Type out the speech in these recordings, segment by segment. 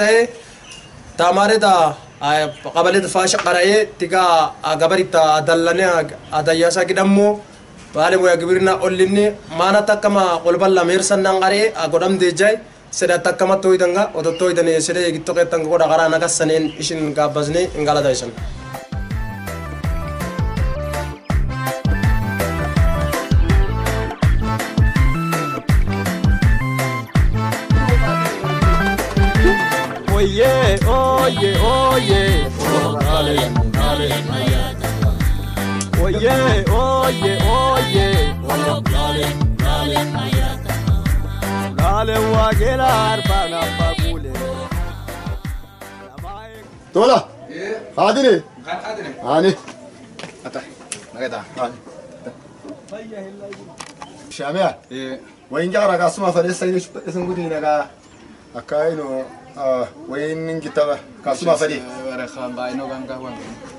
جاي تاماري دا قبل فاش قرأي تيجا قبريتا دلنا أداياسا كدمو بعدين ويا كبرنا أوليني ما نتكلم قلب الله ميرسن نعاري أقدم ديجاي سيدا تكلم توي دنگا أو توي دني سيدا يكتوك تنگو دا غرا نكاس سنين إشين كابزني إنغالا دايسن Oye, oye, oye, dale, dale, oye, oye, oye, dale, dale, dale, wagelar bana bagule. Tola. Hadini. Hadini. Hani. Ata. Nagada. Hani. Shamia. إيه. وين جارا كاسما فريسة يسنقولي نجا أكاينو وين جتوا كاسما فري. ورخان باينو كان كهون.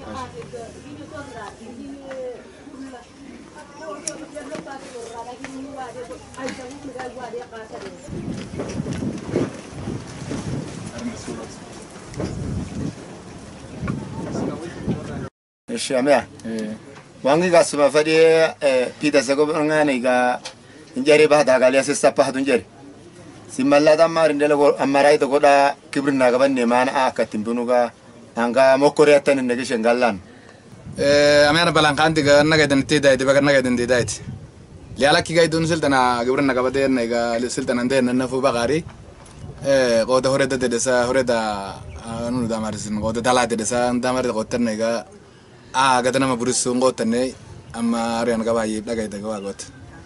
Shamia. إيه. وانجي كاسما فري بيدا سكوب أنغاني كا إنجاري بهذا قالي أسيس بهذا إنجاري. سيمالا دامار إندلو أمراي تقولا كبرنا كمان نمان أكتم بنوكا أنغا مكوريا تاني نجيش إنغالان. أمير بلانكان تيجا نجدن تيداي تبغى نجدن تيداي. ليالا كي جايدون سلطنا كبرنا كبدين نيجا سلطنا ندين نفو بغاري. قوة هوردا تدسا هوردا نو دامارسين قوة دالا تدسا دامار قوة نيجا قدنا ما برسون قوة نيجا أما أريان كبايب لا جايدا كوا قوة.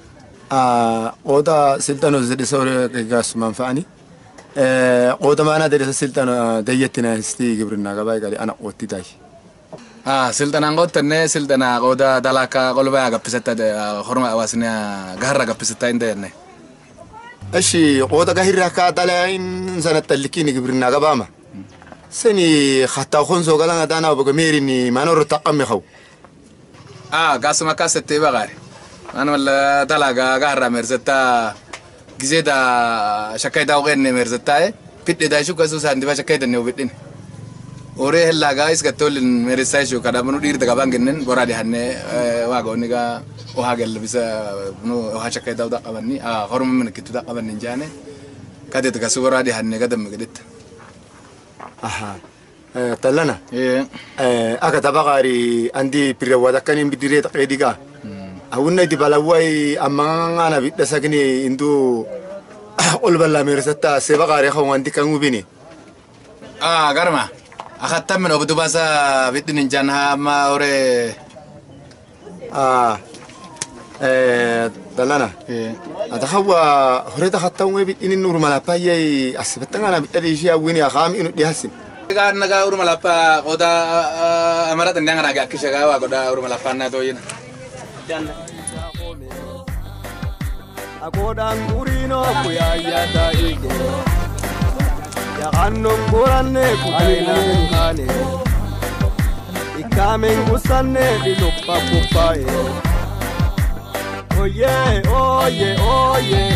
قوة سلطانو زد سورة كاس منفعني. قوة ما أنا درس سلطانو ديتنا استي كبرنا كباي قالي أنا قوتي تاي. سلطنا قوة نيجا سلطنا قوة دالا كقولوا بقى كبسة خرم أواسنيا غهرة كبسة إنديرني. أشي قوة كهيرة كاتالين سنة تلكيني كبرنا كباما. سني خطا خنزو قالنا دانا وبقميرني ما نور تقمي خو. قاسم كاسة تبغى غاري. أنا ولا دالا غهرة مرزتا جزيدا شكايدا وغيرني مرزتا بيت دا شو كاسو ساندي بشكايدا نيو بيتين. أوريه هلا جايز كتول مرزتا شو كذا منو دير تكابان جنن برادي هني واقوني كا وهاجل بس منو وهاشكايدا ودا قبني خرم من كتو دا قبني جاني كده تكاسو برادي هني كده مقدت. أها. تلنا. إيه. أكتب غاري عندي بريوة كانين بديرة قيديكا. أقولنا دي بلاوي أما أنا بيت ساكني إندو أقول بلا مرستا سبا غاري خو عندي كانوا بيني. غرما. أخذت من أبو باسا بيت نجانها ما أوري. تلنا. إيه. أتخوّا هريت خطّوا بيت إن النور ملاباي أسبتنا أنا بيت اللي شيء ويني أخام إنه ديهسن. Kan naga urma lapa kota amarat ndang raga kisagawa kota urma lapa na toyin. Agodan gurino kuyaya daige. Ya annum guranne kuyayna kane. Ikamen gusanne diluppa kupaye. Oye, oye, oye.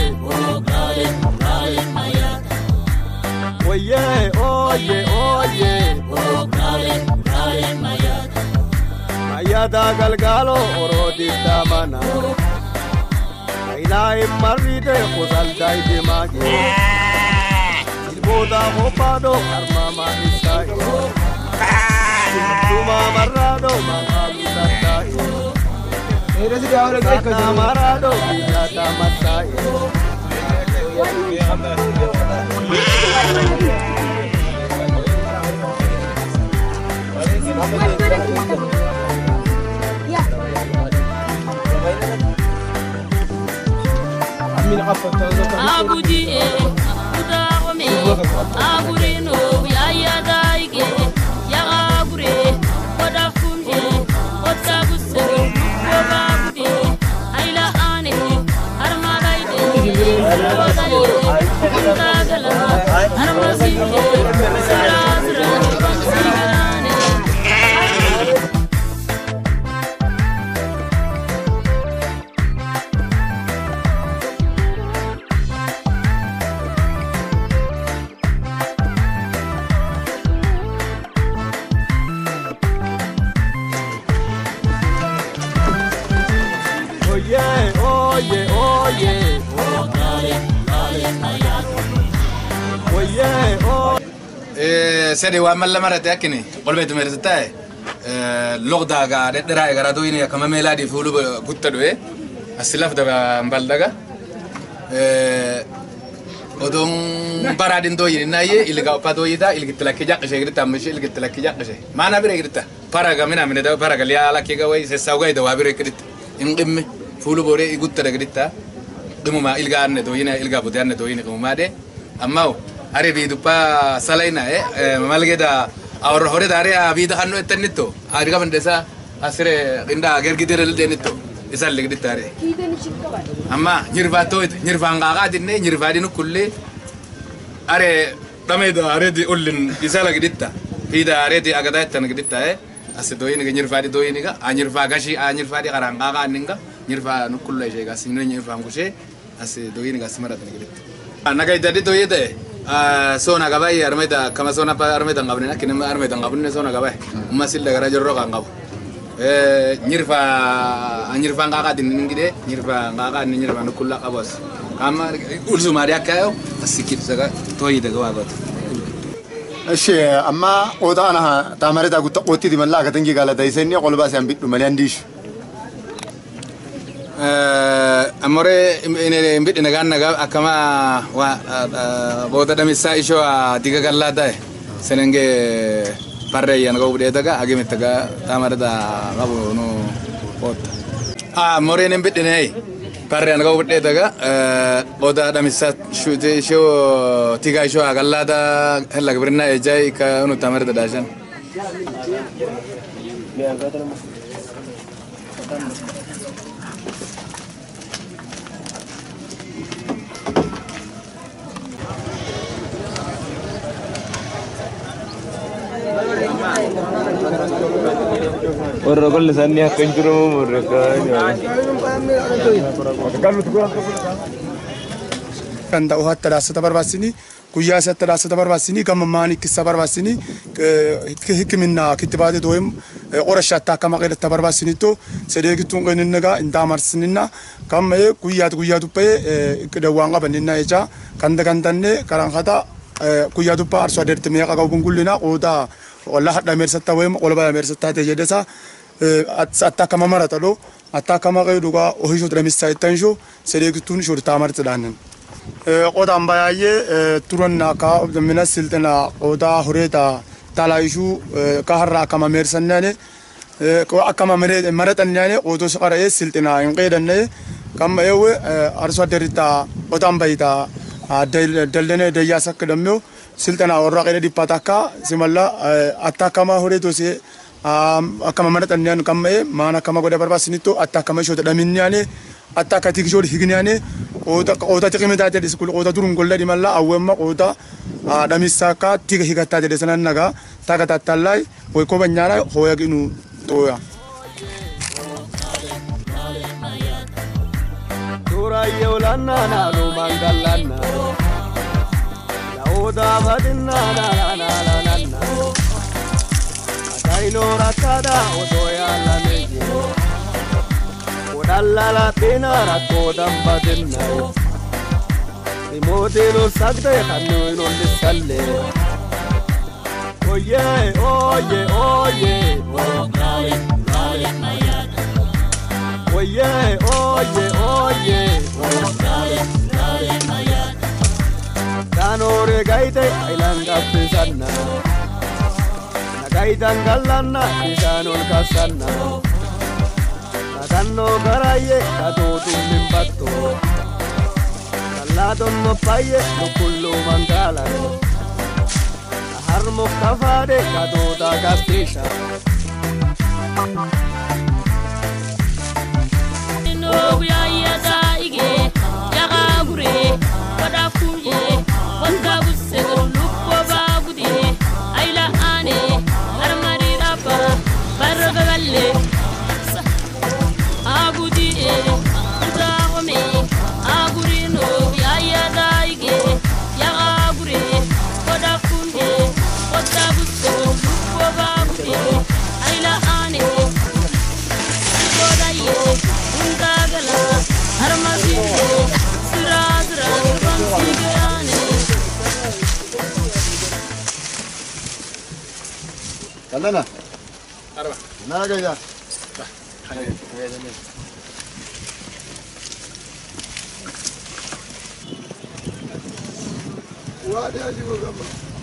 Oye, oye, oye, Mayada galgalo orodi tamana. Aina maride kozal dai de magi. Ilboda hopado armama isai. Tuma marado makalu datai. Eres de ahora que marado ya matai. Abudi, Udame, Aburino, Yaya Daige, Yagure, Vodafune, Otabuse, Wababudi, Aila Ane, Armadaide, Armasi, سيدي وامل مرة تأكني قلبي تمرتاي لغدا قاعد دراي قرادويني كما ميلادي فولو قلت له السلاف ده مبلغا odong paradin doyi naye ilga padoyida ilga telakija qishe grita mishi ilga telakija qishe mana bire grita paraga mina mina da paraga liya ala kiga way se sawgay da wabire grita inqimme fulu bore igutta da grita dumu ma ilga anne doyina ilga budanne doyina kuma de amma are bi dupa salaina malgeda awr hore dare abi da hanno etannito ariga bandesa asre inda gergidere denito isal grita are amma nyirba toyt nyirba ngaga dinne nyirba dinu kulli are tameda are di ullin isala giditta ida are di agada tan giditta as doyini ga nyirba di doyini ga anyirba gashi anyirba di karanga ga ninga nyirba nu kullu je ga sinno nyirba ngushe as doyini ga smara tan giditta anaga idadi doyede sona gabai armeda kama sona pa armeda ngabne kinema armeda ngabne sona gabai masil daga rajoro ga ngab nyirfa nyirfa ngaga din ngide nyirfa ngaga ni nyirfa no kulla qabas amma ulzu mariya kayo asikit saga toyi daga wagot እሺ አማ ኦዳና ታማረታ ጉት ቆቲ ዲመላ ከተንጊ ጋላ ዳይሰኒ ቆልባስ ያምቢዱ ማሊያንዲሽ amore mbidi naga akama wa boda damisa isho diga galla dai senenge parre yan go bude daga agime taga tamarada gabu no pot amore ne mbidi nei parre yan go bude daga boda damisa shute isho tiga isho galla da hella gbrina ejai ka no tamarada dajan Orang kalau sana kencur mereka. Kanda uhat terasa terbasini, kuya saya terasa terbasini, kamamani kisah terbasini, hikminna kitibade doem orang syata kamak ada terbasini tu, sedih gitu ngene naga indamar sinina, kamme kuya tu pe kedua wanga bandina aja, kanda ne karang kata kuya tu pa arso ader temia kagau bungkulina, oda Allah ada mersata wem, Allah bayar mersata te jadi sa atta kamamara talo, atta kamakai duga ohisu termisai tanjo, sedih gitu ni sudah tamar terdanen. Oda ambaye turun naka minas siltena oda horeta talaishu kaharra kama mersanane kama maratanane odo sakara siltena inqedanne kama ewe arso derita oda ambayita daldene deyasak damyo siltena orra qene dipataka simalla atta kama horeto se kama maratanane kama mana kama goda barbasinito atta kama shota daminyane atta katikishor hignyane oda tiqimita tadi skul oda turun golla di malla awemma oda damisaka tiga higata tadi sanan naga taga tatallai boy ko banyara hoya ginu toya Turaya ulana na lu mangalana ya oda badinna na kaino rakada odoya laneje Dalla pena rakodam badinna Imodelo sagde kanu non disalle Oye oye oye Oye oye oye Danore gaite ailanga pisanna Nagaitan gallanna pisanol kasanna Kanno karaye kato tumimbatto Kallato moppaye nukullu mangala Harmo kafade kato tagastisha No ya daige ya gure wada kunje wanda busse lukko bagude aila ane armari rapa baragalle Agudi Zahome Agurino Yaya Daige Yagure Kodakunde Kodabusko Kobabude Aila Ane Kodaye Undagala Armazinde Surazra Konsigane Tallana. Arba. Naga ya. Wadi aji ko gamba.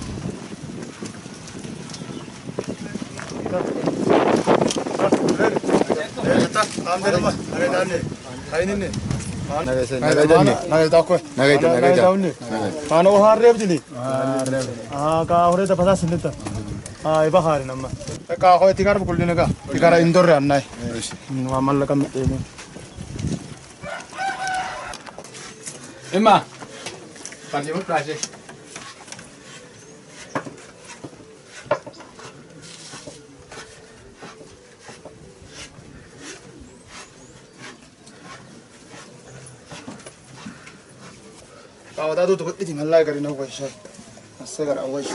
Naga ta ko. Naga ta unni. Ano harreb jini. Ka hore ta pata sinita. Iba hari namma. Ka ko tikar kulli naga. Tikara indor annai. Malla kam ini. Emma. Panjimut praje. Awada tu itu malai kari na ko shar. Asagar awai.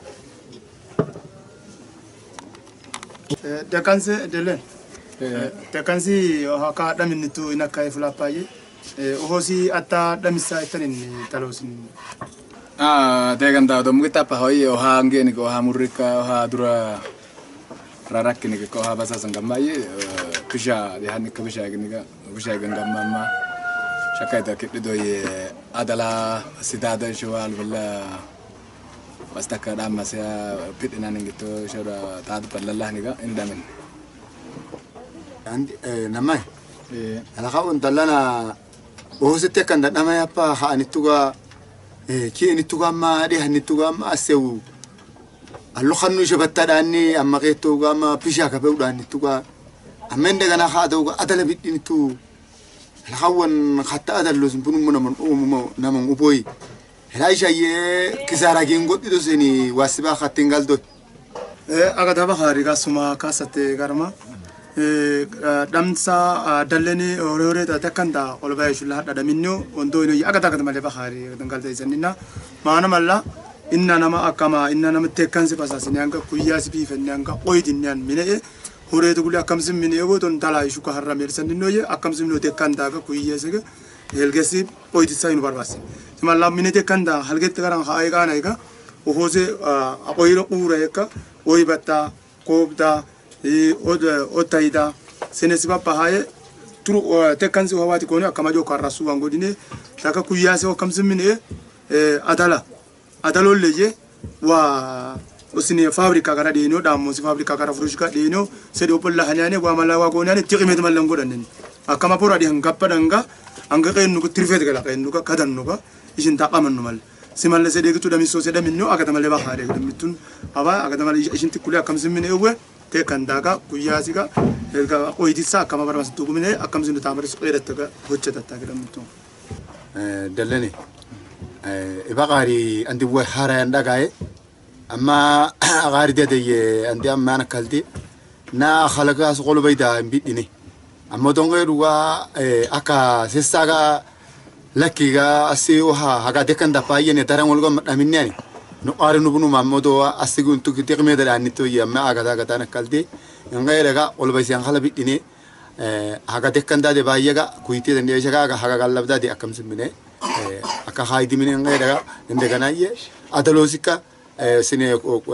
Dekanse delen. Dekansi haka damin itu ina kai fulapaye. Ohosi ata damisa itanin talosin. Tegan tahu dom kita apa hoi oha angge ni ko oha murika oha dura rarak ni ko oha basa sanggamai pisha di hani ko pisha ni ka pisha gangamma shakaita kit do ye adala sidada shwal wala bastaka dama saya pitina ni gitu shara taadu pallallah ni ka indamin Andi namai. Ala ka un tallana. Ohosi tekan da nama apa ha anituga ki anituga ma di anituga ma asew allo khanu shabatta dani amma ketuga ma pisha ka bewda anituga amende gana khadu adala bidinitu alhawan khatta adallo bunu mun umumo namon uboy helaisha ye kisara gingo dido seni wasiba khatingal do aga daba khari ga suma kasate garma damsa dalleni ore ta takanda olbay shulla hada minno ondo ino aga takata male bahari dangal taysanina mana malla inna nama akama inna nama tekansi pasasini anga kuyasi bi fenanga oydinyan mine ore to guli akam sim mine go ton tala ishu ka harra mersanino ye akam sim no tekanda ga kuyase ga helgesi oydisa ino barbasi malla mine tekanda halget garan hay ga nay ga o hose akoyro ura eka oybata kobda otaida senesiba pahaye turu tekansi wawati koni akamajo karasu wangodine taka kuyase wakamsimine adalo leje wa osine fabrika gara dino da musi fabrika gara furushika dino sedi opolla hanyane wa mala wa gonane tiqimet malango danen akama pora di hangappa danga anga kaynu ko trifet gala kaynu ka kadannu ka ishin taqamannu mal simalle sedi gitu dami so sedi minno akata male ba khare mitun aba akata male ishin tikuli akamsimine ewe tekandaga kuyasiga elga oydisa kama barmas tugumine akamzinu tamar suqirataga hojjataga damtu dallani ibaqari andi wa harayan dagaye amma agari dede andi amma nakalti na khalaga suqulu bayda bidini amma dongeruwa aka sessaga lakiga asiwa haga dekanda payene tarangolgo madaminani no arnu bunu mamodo asigun tu tiqme da anito yamma aga tana kaldi ngairaga olbaysan khala bidini haga dekanda de bayaga kuiti de neshaga haga gallabda de akam simine aka haidi mine ngairaga inde ganaye adalosika sine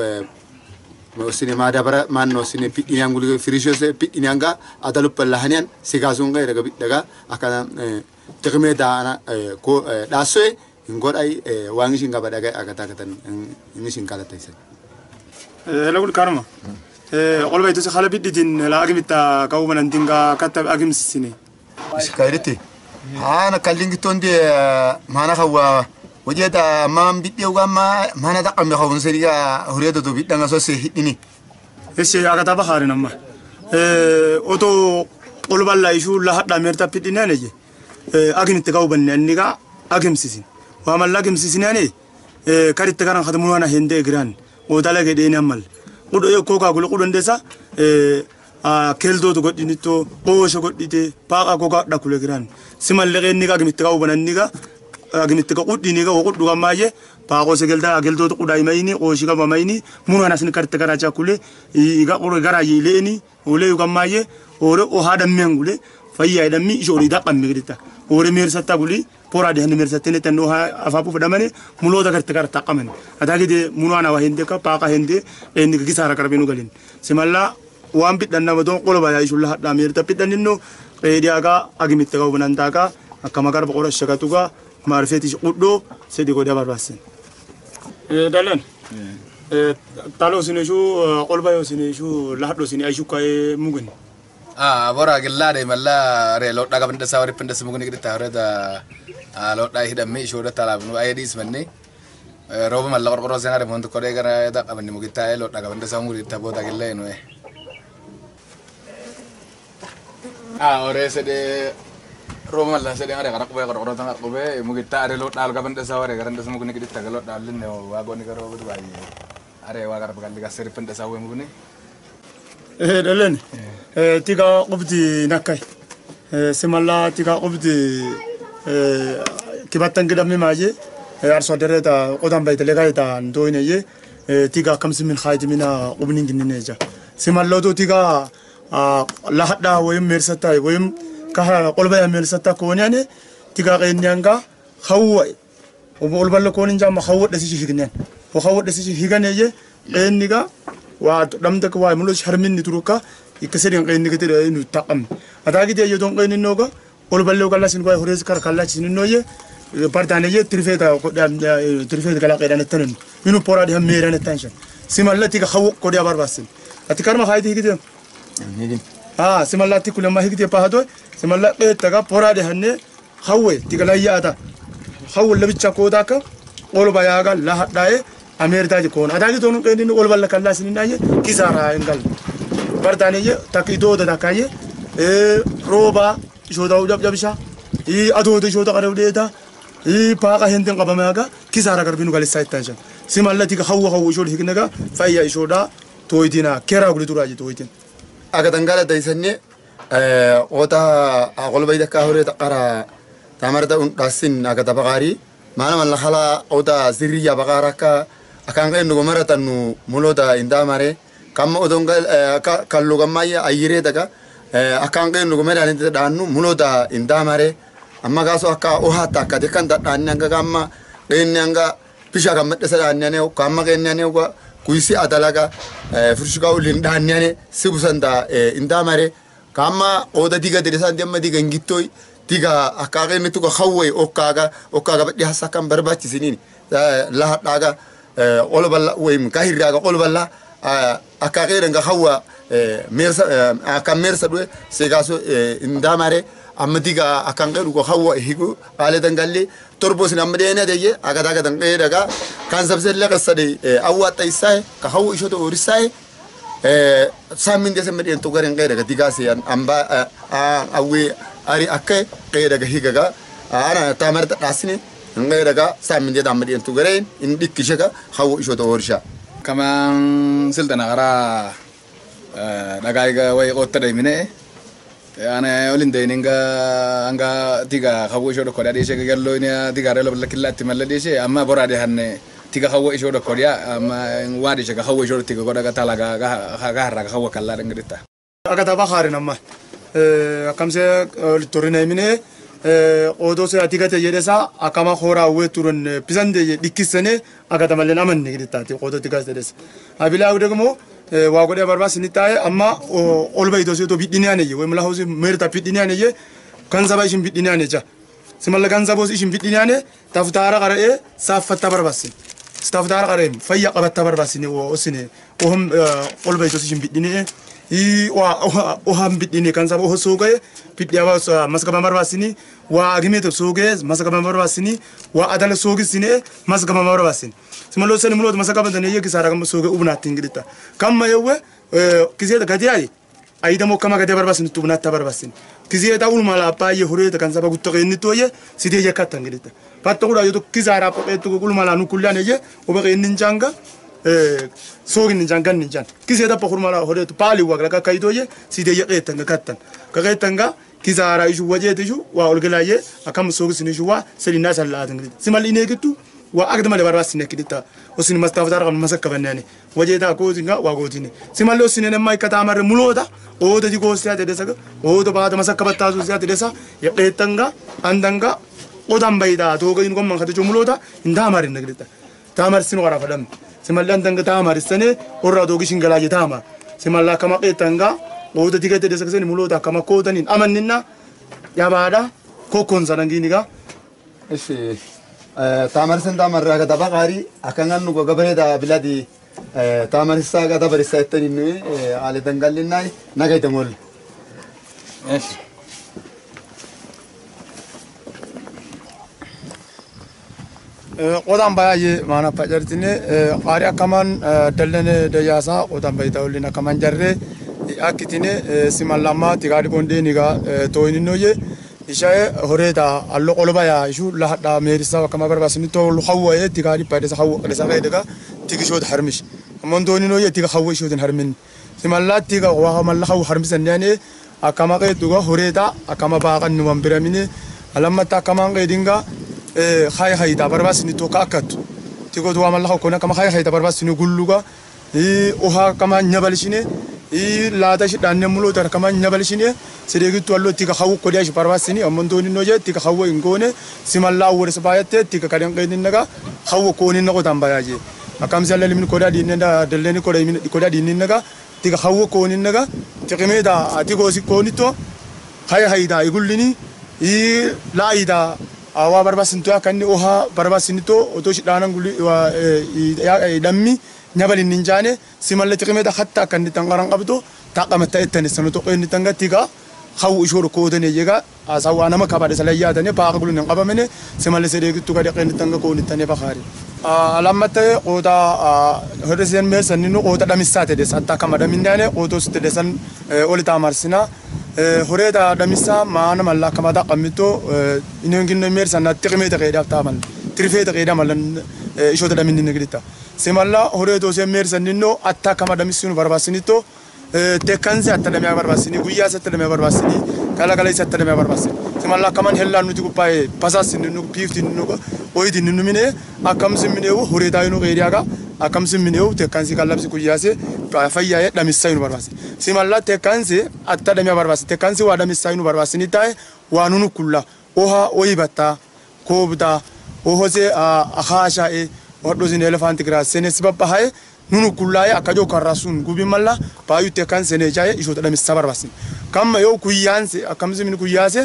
sine madabara manno sine pidini angul frishose pidini anga adalupalla hanan sigasun ngairaga bidaga aka tiqme da ko dasoe ngorai wangishin gaba daga agata ngishin kala taysan helagul karma olbay to khala bididin la agimita kawman dinga katab agim sine iskairiti ana kallingi tonde mana khawa wajeda mam biddew gamma mana da am khawun seriga huriyada to bidanga so se hidini ese agata bahari namma oto olballa ishu la hadda merta pidina neje agimita kawban niga agim sisin وعمل لكم سيسناني كارت تكران خدموا أنا هندي جران ودلك دين عمل قد يكوكا قل قد ندسا كيلدو تقول دينتو قوش قد ديتي باقا كوكا دكول جران سمال لغين نيجا جمتكاو بنانيجا جمتكاو قد دينيجا وقد دوغا ماجي باقو سجلدا كيلدو تقول دايمايني قوشيكا بمايني منو أنا سن كارت تكران جاكولي يجا قول جرا يليني ولي يوغا ماجي ore o hada mengule fayya idan mi jori da qammigita ore mir satta guli pora de université ne tanno afa pu fadamane mulo da garta garta qamen adagi de munana wa hinde ka paqa hinde en gi sara karbinu galin simalla wan bidan na don qolo ba ya isulla da mirta bidan no diaga agimitta ga bananta ka akama gar baqora shakatuga marfeti quddo sedi go da barbasin dalan talo sineshu qolba yo sineshu lahdo sini aishu kay mugun bora gillade malla re lo daga benda sawari penda semugun gidi tawre da lo da hidam mi shoda talab no ayedis manne roba malla qorqoro senare mon ko de gara da abandi mugita lo daga benda samuri tabo da gille no ore sede roba malla sede ngare gara ko be qorqoro tan ko be mugita are lo dal ga benda sawari garanda semugun gidi tagalo dal linne wa goni garo bu bayi are wa gar bagal ga seri penda sawe mugune dalan tiga qubdi nakai semalla tiga qubdi kibatan gida mi maje arso dereta qodam bayt legaita ndoine ye tiga kamsi min khayti mina qubnin ginneja semalla do tiga la hada wayum mersata wayum ka qolba mersata konyane tiga qenyanga khawwa qolba konin jam khawwa dasi hignen ko khawwa dasi higane ye enniga wa damdak wa mulo sharmin ni turuka ikaseri ngay ni gete nu taqam adagi de yodon ngay noga ol ballo kala sin ko hores kar kala sin noye partane ye trifeta ko dam trifeta kala qedan tanen minu pora de hamere tension simallati ka khaw ko dia barbasin ati karma khaydi higide simallati kulama higide pa hado simalla taga pora de hanne khawwe tigala yata khaw labicha ko daka ol bayaga la hadaye amerta ji kon adagi don qendi ol balla kala sin naye kisara engal partane ye takido da kaye roba joda ujab jabsha ado de joda qarewde da paqa henden qabamaga kisara garbinu gal saytanjan simallati ka hawa hawa jol hignaga fayya joda toydina kera gulu turaji toydin aga dangala daysanne ota aqol bayda ka hore taqara tamarda un qasin aga tabaqari mana man la khala ota ziriya baqaraka akan qen nugo maratanu muloda indamare kamma odongal kallu gamaya ayire daga akan qen nugo medan danu muloda indamare amma gaso aka o hata ka de kan da dananga gamma qennanga pisha gamma desa danane kamma qennane ko kuisi adalaga furshuga ulin danane sibusanda indamare kamma oda diga de san demma diga ngittoy diga aka qen to ko khawwe okaga badi hasakan barbati sinini la daga olballa wayim kahiraga olballa aka qerenga hawa mersa aka mersa do segaso indamare amadiga akan qeru ko hawa higo ale dangalle torbos namadena deye aga daga dangaga kan sabselle qasade awwa taisai ka hawa ishoto orisai samin de semeden to garen qedaga digase amba awe ari akke qedaga higaga ana tamarta dasini ngai daga samin de damadi en tugare in dikkishaka hawo isho to orsha kaman siltana gara daga ga way qotta de mine ana olinde ninga anga tiga hawo isho do koda de she gallo ni tiga relo lakillati malla de she amma borade hanne tiga hawo isho do kodia amma wadi she hawo isho tiga koda ga talaga ga harra hawo kala ngirita aga ta bakharin amma kamse torina mine odo se atigate yedesa akama khora weturun pisande dikisene agata malen amanne giditati odo tigaste des abila udegmo wa gode barbas nitaye amma olbay do se to bidiniane ye wemla hausi merta bidiniane ye kanzaba ishim bidiniane ja simalla kanzabo ishim bidiniane taftara qare safata barbas staftara qare fayya qabata barbas ni o osine ohum olbay do ishim bidiniane wa ham bidini kanzabo ho sogaye bidyawa maskaba barbasini wa agimete soge maskaba barbasini wa adala soge sine maskaba barbasini simalo sene mulo maskaba dane yeki sara kam soge ubna tingirita kamma yewe kizeda gadiyai aida mo kama gade barbasini tubna ta barbasini kizeda ulmala pa ye hore ta kanzaba guttoqeni toye side yakata ngirita patto gura yoto kizara pa eto ulmala nu kullane ye obe ninjanga sogin ninjangan ninjan kizeda pa hurmala hore to pali wa ga kaidoye side yakata ngakatan kagetanga kizara ishu wajete ishu wa olgelaye akam sogi sini ishu wa selina salladin simal inegitu wa agdama le barbas nekidita osini mastafdar kam masakka banani wajeta ko zinga wa gotini simal lo sinene mai kata amar muloda o de go sia de desa o do baada masakka battazu sia de desa yaketanga andanga qodan bayda toga in gomman khata jumulota inda marin nagrita tamar sinu gara fadam simallan tanga tamar sene orra dogi shingalaje tama simalla kama qetanga qoda tigate desaksen mulota kama kodanin amanninna yabada kokon sananginiga እሺ ታመርስን ታመራጋ ተባቃሪ አከንጋኑ ጎገበሬዳ ብላዲ ታመርሳ ጋታ በሪሳይተን ነው አለ ደንጋልና ነገ ተሞል እሺ qodan baye mana pajartine qari akaman dallane dayasa qodan baytawlina kaman jarre akitine simallama tigadi gonde niga toyininoye ishaye horeda allo qolbaya ishu lahada merisa kama barbasini to hawaye tigadi payda hawa qadasa qaydaga tigishod harmish mondoninoye tiga hawa ishodin harmin simalla tiga wa malla hawa harmisan yani akama qayduga horeda akama baqan nuwan biramine alamma ta kaman qaydinga خاي خاي تبرباس نتوقع كت تقول دوام الله كنا كم خاي خاي تبرباس نقولوغا وها كم نبالشينه لا تشي دانه ملو تر كم نبالشينه سيريغ تولو تيكا خاو كودياش برباسني امندوني نوجه تيكا خاو انغونه سيم الله ورس بايت تيكا كادن قيدنغا خاو كوني نغو تامباياجي اكام زال من كودا ديندا دلني كودا ديننغا تيكا خاو كوني نغا تيكميدا اتيغوسي كوني تو خاي خاي دا يقولني لا ايدا awa barbasinto akanni oha barbasinto otoshi danan guli wa dammi nyabali ninjane simalle tiqimeda hatta kanni tangaran qabdo taqamata etani sanoto qeni tangatiga khaw ishoro kodane yega asawa nama kabade salayata ne paqa gulu nan qabamene simalle sedegi tuga de qeni tanga ko ni tane bakhari alamata qoda hodesen mersan nino qoda damisate de satta kamada mindane qodo site desan olita marsina horeda damisa maana malla kamada qamito inongin mersan tiqimeda qeda tamal trifeta qeda malan ishoda damin negrita simalla horedo se mersan nino atta kamada misunu barbasinito tekanse atta damya barbasini guya satta damya barbasini kala kala satta damya barbasini simalla kaman hellan nuti kupaye pasasin nino piftin nino oydi nino mine akam simine horeda ino qediaga akam simine tekanse kalabsi guyase fayyaye damisa ino barbasini simalla tekanse atta damya barbasini tekanse wa damisa ino barbasini tay wanunu kulla oha oibata kobda ohose akhasha e odozin elephant grass senes babahay nunu kullaye akajo karasun gubi malla bayu tekanse ne jaye isho damisa barbasini kamma yo kuyanse akam simin kuyase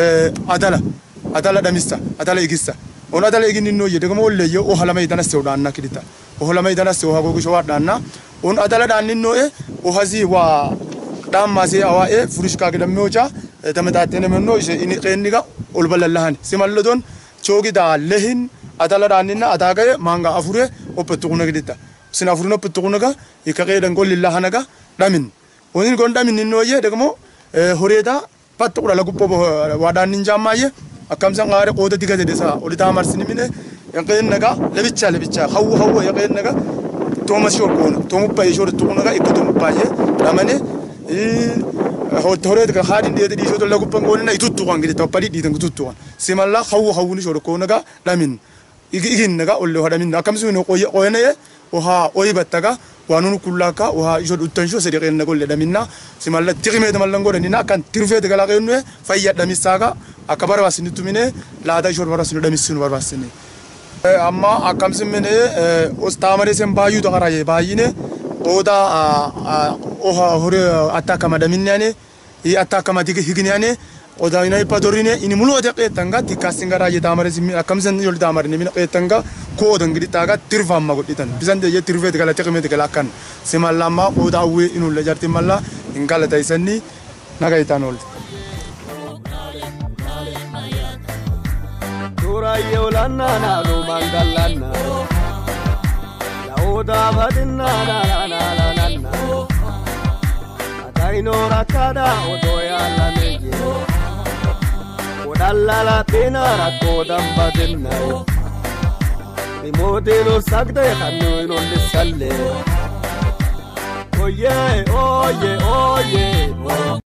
adala damisa adala igissa on adala igini no yede gamo le yo ohala may dana sewdanna kidita ohala may dana sew hago sho wadanna on adala daninno e o hazi wa damase awa e furushka gidam moja tametatene menno ini qenniga olbalallahan simalladon chogi da lehin adala daninna adagaye manga afure opetuguna gidita sina afuruna opetuguna ikaqedan gollillahanaga damin onin gondamin ninno ye degmo horeda patqura laguppo wadanin jamaye akam sangare qoda digade desa olita marsini mine yaqennaga lebicha hawu yaqennaga توماس يوركون تومو باي شور تونغا يكتومو باي دامني هو توريد كخادين دي دي شو تلاقو بانغوننا يتوتوان كده تبالي دي تنغتوتوان سيمالا خاو نشور كونغا لامين يجينغا اولو هذا من كم سنه قوينا وها اوي بتاغا وانو كولاكا وها يشور تنشو سيدي نقول لامينا سيمالا تيغيمه دمالنغو دينا كان تيرفيت غلاغينو فايا داميساغا اكبر واسني تومينه لا دا شور وراسني داميسنو وراسني amma akam simene ostamare sem bayu to garaye bayine oda oha hore ataka madaminane I ataka madike hignane oda ina ipadorine ini mulo de qetanga tikasingara ye damare sim akam sen yol damare ne min qetanga ko dangidi taga tirfam magoditan bizande ye tirfet gala tekme de gala kan simallama oda we inu le jarti malla ingala taisani nagaitanol Yolanna na no mangalana Lauda badinna na na na Ataino rakada odoya la neje Odalla la pena rakodam badinna Dimodelo sagde khanu non disalle Oye